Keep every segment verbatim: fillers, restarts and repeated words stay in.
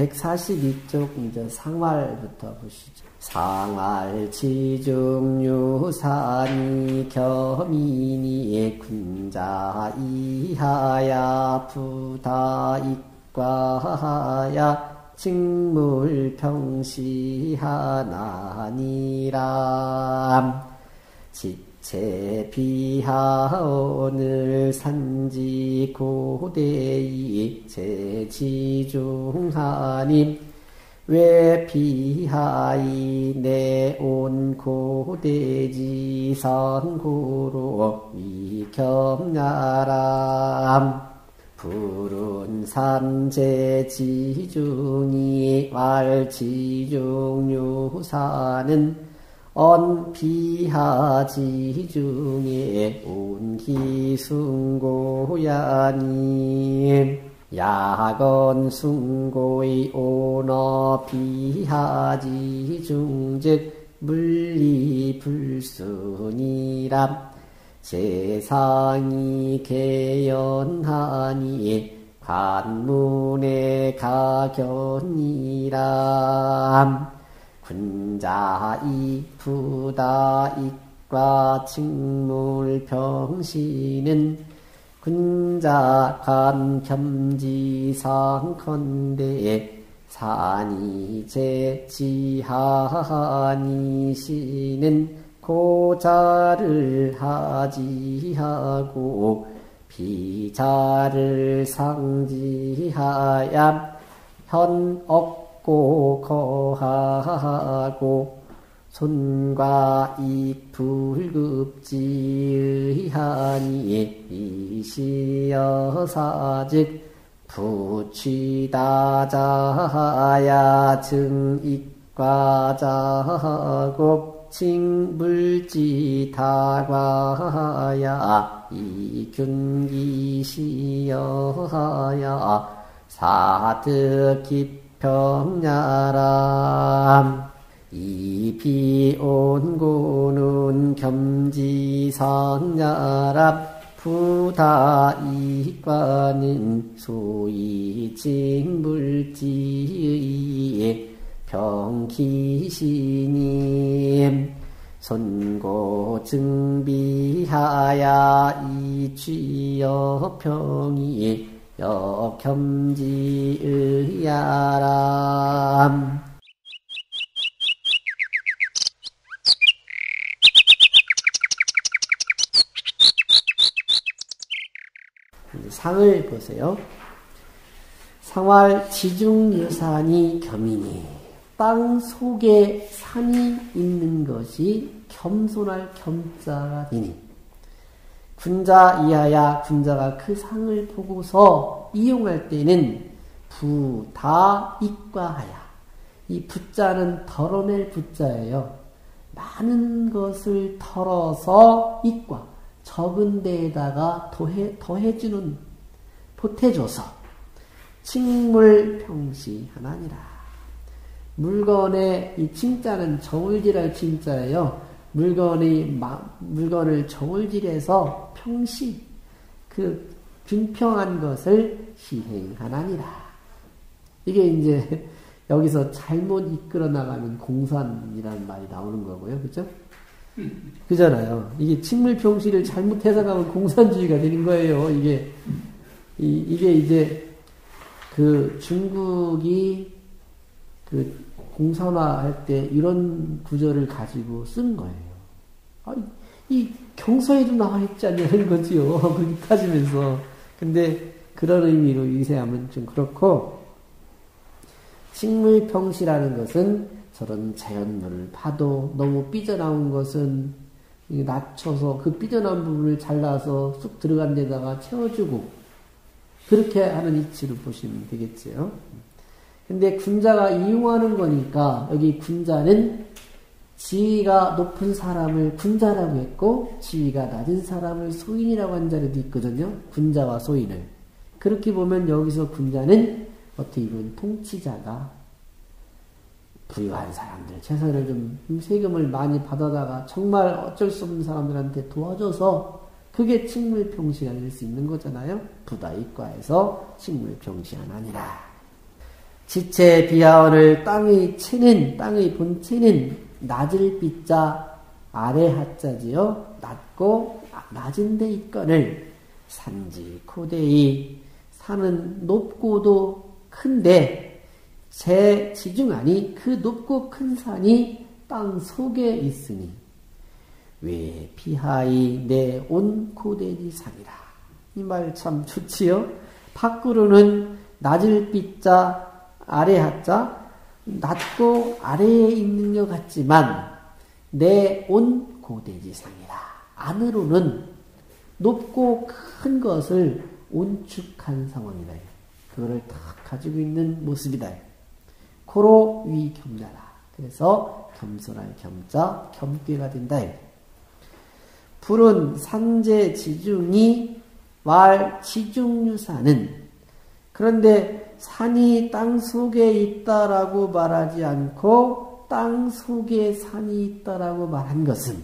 백사십이 쪽 이제 상활부터 보시죠. 상활 지중유산이 겸이니 군자 이하야 부다익과하야 직물평시하나니라. 지체비하오늘 산지 고대이 제지중하니 왜 비하이 내온 고대지 선구로 위겸야람. 푸른 산제 지중이 왈지중유사는 언비하 지중에 온기숭고야니. 야건 숭고의 오너 비하지중즉 물리불순이람. 세상이 개연하니 관문에 가견이람. 군자이 부다익과 직물평시는 군자간 겸지상컨대 산이 제지하니 시는 고자를 하지하고 비자를 상지하야 현억고 거하고 손과 입 불급지의하니 이시여사즉 부취다자야 증익과자고 칭불지다과야 이균기시여야 사득기평야람. 이비온고는 겸지상야람. 부다이과는 소위 칭불지의 평기시님. 손고증비하야 이취여평이 역겸지의야람. 상을 보세요. 상활 지중유산이 겸이니 땅 속에 산이 있는 것이 겸손할 겸자이니 군자 이하야 군자가 그 상을 보고서 이용할 때는 부다익과하야. 이 부자는 덜어낼 부자예요. 많은 것을 털어서 익과 적은 데에다가 더해, 더해주는 보태줘서 칭물평시하나니라. 물건의 이 칭자는 정울질할 칭자예요. 물건의 마, 물건을 정울질해서 평시 그 균평한 것을 시행하나니라. 이게 이제 여기서 잘못 이끌어 나가는 공산이라는 말이 나오는 거고요, 그렇죠? 그잖아요. 이게 칭물평시를 잘못 해석하면 공산주의가 되는 거예요. 이게 이, 이게 이제 그 중국이 그 공산화할 때 이런 구절을 가지고 쓴 거예요. 아, 이 경서에도 나와 있지 않냐는 거지요. 그렇게 따지면서. 근데 그런 의미로 유세하면 좀 그렇고, 칭물평시라는 것은 저런 자연물을 파도 너무 삐져나온 것은 낮춰서 그 삐져나온 부분을 잘라서 쑥 들어간 데다가 채워주고 그렇게 하는 이치로 보시면 되겠지요. 근데 군자가 이용하는 거니까 여기 군자는 지위가 높은 사람을 군자라고 했고 지위가 낮은 사람을 소인이라고 한 자리도 있거든요. 군자와 소인을. 그렇게 보면 여기서 군자는 어떻게 보면 통치자가 부유한 사람들, 재산을 좀 세금을 많이 받아다가 정말 어쩔 수 없는 사람들한테 도와줘서 그게 칭물평시가 될 수 있는 거잖아요. 부다익과에서 칭물평시하나니라. 지체 비하원을 땅의 체는, 땅의 본체는 낮을 빗자 아래 하자지요. 낮고 낮은 데 있거늘 산지 고대이 산은 높고도 큰데 제 지중하니 그 높고 큰 산이 땅 속에 있으니 왜 비하이 내 온 고대지상이라. 이 말 참 좋지요. 밖으로는 낮을 빗자 아래 하자 낮고 아래에 있는 것 같지만 내 온 고대지상이라. 안으로는 높고 큰 것을 온축한 상황이다. 그거를 다 가지고 있는 모습이다. 고로 위 겸자라. 그래서 겸손할 겸자 겸괴가 된다. 불은 산재 지중이 말 지중유사는 그런데 산이 땅 속에 있다라고 말하지 않고 땅 속에 산이 있다라고 말한 것은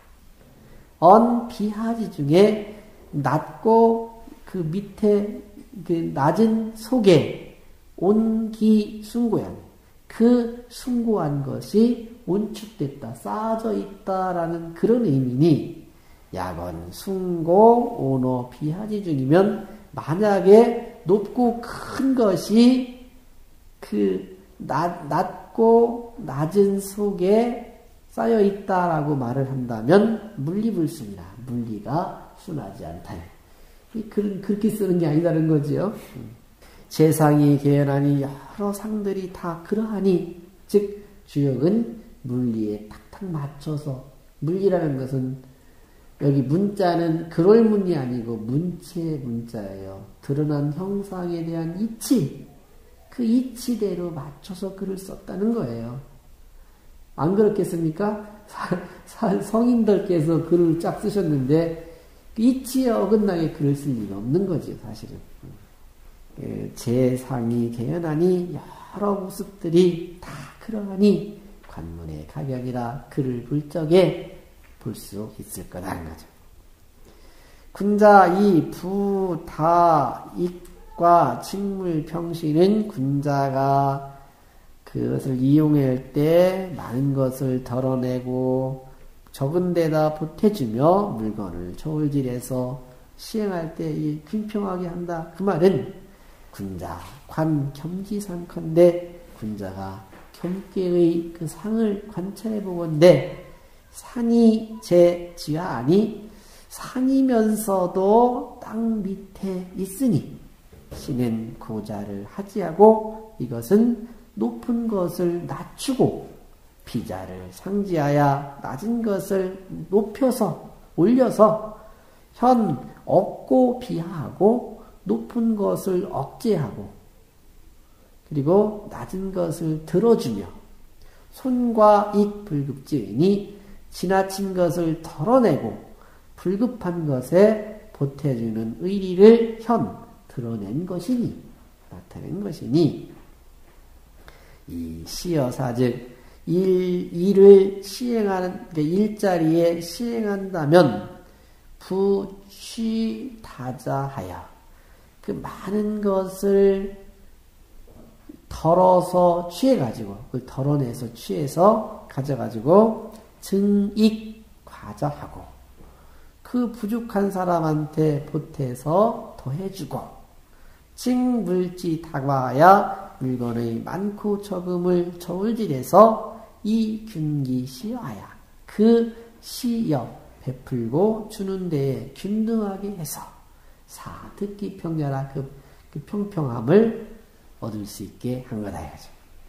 언 비하지 중에 낮고 그 밑에 그 낮은 속에 온기 숭고한 그 숭고한 것이 온축됐다, 쌓아져 있다라는 그런 의미니 약언 숭고 오노 비하지 중이면 만약에 높고 큰 것이 그 낮, 낮고 낮은 속에 쌓여 있다라고 말을 한다면 물리불순이라. 물리가 순하지 않다. 그렇게 쓰는 게 아니다는 거지요. 재상이 개연하니 여러 상들이 다 그러하니 즉 주역은 물리에 탁탁 맞춰서 물리라는 것은 여기 문자는 그럴 문이 아니고 문체의 문자예요. 드러난 형상에 대한 이치, 그 이치대로 맞춰서 글을 썼다는 거예요. 안 그렇겠습니까? 사, 사, 성인들께서 글을 쫙 쓰셨는데 이치에 어긋나게 글을 쓸 리가 없는 거죠, 사실은. 예, 재상이 개연하니 여러 모습들이 다 그러하니 관문의 가변이라 글을 볼 적에 볼 수 있을 거라는 거죠. 군자 이 부, 다, 익과 직물, 평시는 군자가 그것을 이용할 때 많은 것을 덜어내고 적은 데다 보태주며 물건을 저울질해서 시행할 때 균평하게 한다. 그 말은 군자, 관, 겸지상컨대 군자가 겸께의 그 상을 관찰해 보건대 산이 제 지하 아니 산이면서도 땅 밑에 있으니 신은 고자를 하지하고 이것은 높은 것을 낮추고 비자를 상지하여 낮은 것을 높여서 올려서 현 없고 비하하고 높은 것을 억제하고 그리고 낮은 것을 들어주며 손과 익 불급지이니 지나친 것을 덜어내고 불급한 것에 보태주는 의리를 현 드러낸 것이니 나타낸 것이니 이 시여사 즉 일, 일을 시행하는 일자리에 시행한다면 부취 다자하여 그 많은 것을 덜어서 취해가지고 그걸 덜어내서 취해서 가져가지고 증익 과자하고 그 부족한 사람한테 보태서 더해주고 징물지 다과하여 물건의 많고 적음을 저울질해서 이 균기 시여하여 그 시여 베풀고 주는 데에 균등하게 해서 사 듣기 평자라 그, 그 평평함을 얻을 수 있게 한 거다 이거죠.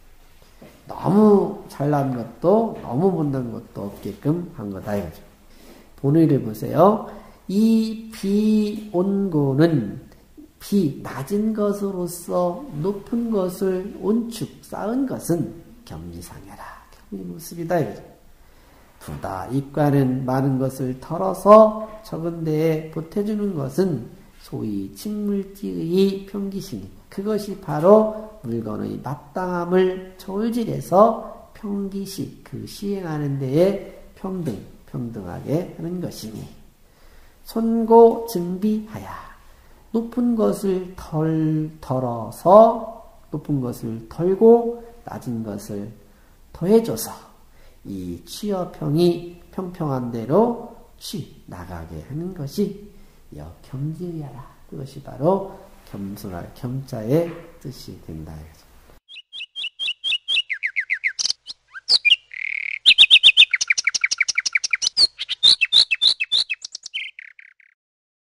너무 잘난 것도 너무 못난 것도 없게끔 한 거다 이거죠. 본의를 보세요. 이 비온고는 비 낮은 것으로서 높은 것을 온축 쌓은 것은 겸지상해라. 겸지 모습이다 이거죠. 부다 입과는 많은 것을 덜어서 적은 데에 보태주는 것은 소위 직물지의 평기시니 그것이 바로 물건의 마땅함을 저울질해서 평기시 그 시행하는 데에 평등 평등하게 하는 것이니 손고 증비하야 높은 것을 덜 덜어서 높은 것을 덜고 낮은 것을 더해줘서 이 취어평이 평평한 대로 취 나가게 하는 것이 역겸지의하라. 그것이 바로 겸손할 겸자의 뜻이 된다.